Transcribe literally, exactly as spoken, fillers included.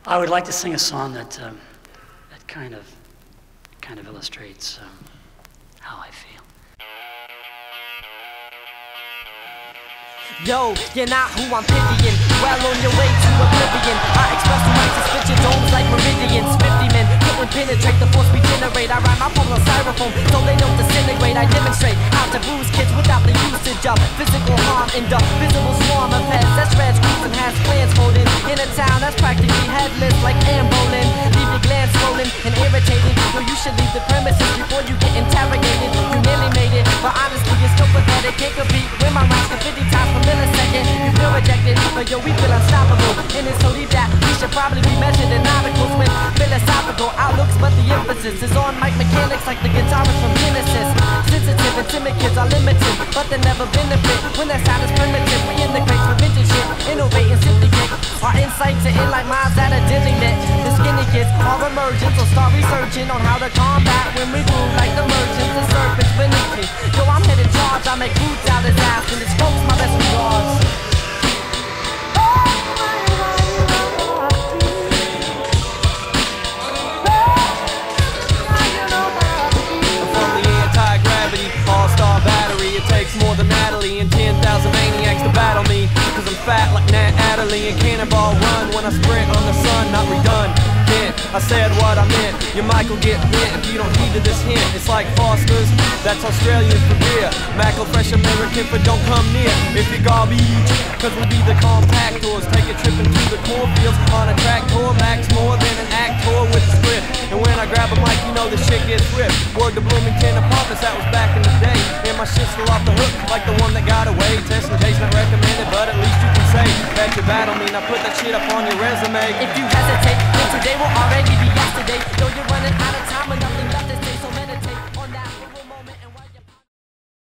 I would like to sing a song that um, that kind of kind of illustrates um, how I feel. Yo, you're not who I'm pitying. Well on your way to oblivion. I express the right to spit your domes like meridians. Fifty men couldn't penetrate the force we generate. I rhyme my poem on styrofoam so they don't disintegrate. I demonstrate how to bruise kids without the usage of physical harm in the visible swarm of heads that spreads groups and has plans holding in a town that's practically headless like Ambolin. Leave your glands swollen and irritated. Yo, you should leave the premises before you get interrogated. You nearly made it, but honestly it's still pathetic. Can't compete with my rhymes for fifty times per millisecond. You feel rejected, but yo, we feel unstoppable. And it's so deep that we should probably be measured in articles with philosophical outlooks, but the emphasis is on mic mechanics like the guitarist from Genesis. Sensitive and timid kids are limited, but they never benefit when their sound is primitive. We in the crates for vintage shit, innovate and simply kick our insights are in like minds that are dizzy lit. The skinny kids are emerging, so start researching on how to combat when we move like the merchants and serpents beneath me. Yo, I'm headed charge, I make boots out his ass, and it's folks my best regards. All-star battery, it takes more than Natalie and ten thousand maniacs to battle me. Cause I'm fat like Nat Adderley and cannonball run when I sprint on the sun, not redundant. I said what I meant, your mic will get bent if you don't heed to this hint. It's like Foster's, that's Australian for beer. Mackerel fresh American, but don't come near if you're garbage. Cause we'll be the compactors, take a trip into the cornfields on a tractor. Max more than an actor with a script. And when I grab a mic, you know the shit gets ripped. Word to Bloomington apartments, that was back in the day. And my shit's still off the hook, like the one that got away. Testing days not recommended, but at least you can say that you battle me. Now put that shit up on your resume. If you hesitate, then today will already be yesterday. Though you're running out of time and nothing